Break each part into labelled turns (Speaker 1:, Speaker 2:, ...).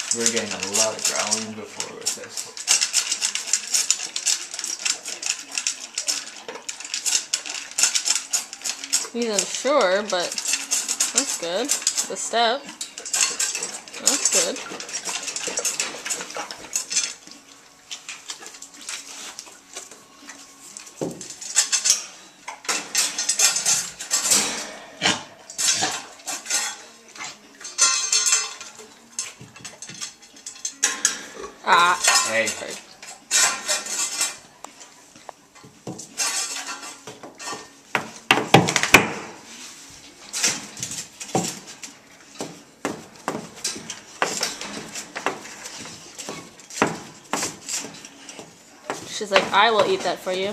Speaker 1: We're getting a lot of growling before recess.
Speaker 2: He's unsure, but that's good. The step. That's good. Ah.
Speaker 1: Hey.
Speaker 2: Sorry. She's like, I will eat that for you.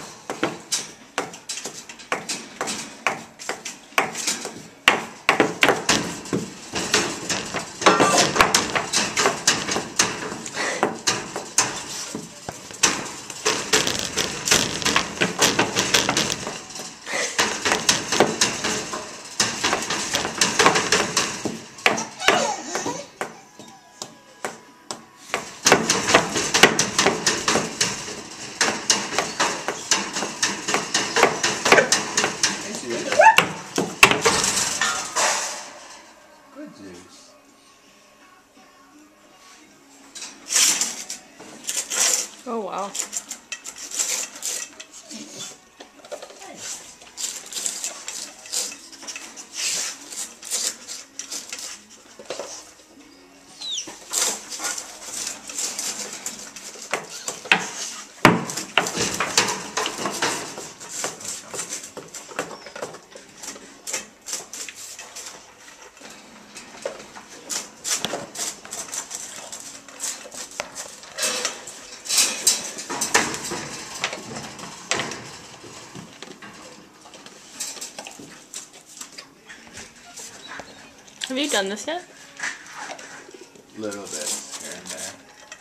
Speaker 1: Good Zoose.
Speaker 2: Oh, wow. Have you done this yet?
Speaker 1: Little bit here and there.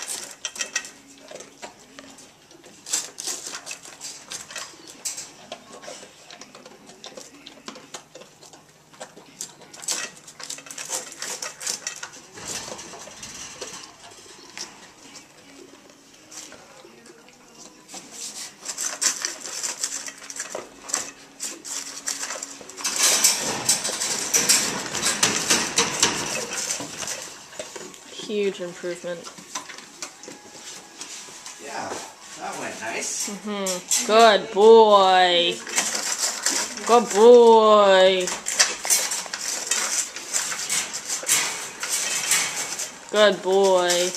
Speaker 2: Huge improvement.
Speaker 1: Yeah, that went nice.
Speaker 2: Good boy. Good boy. Good boy.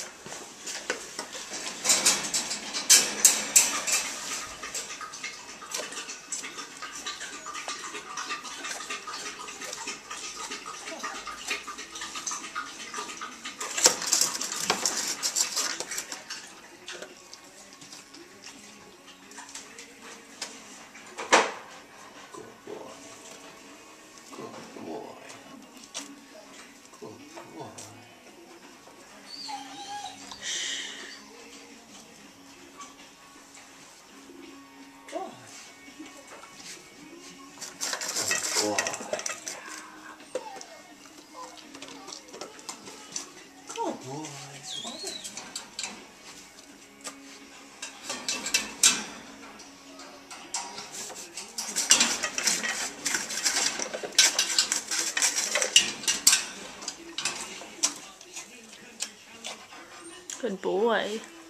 Speaker 2: Good boy.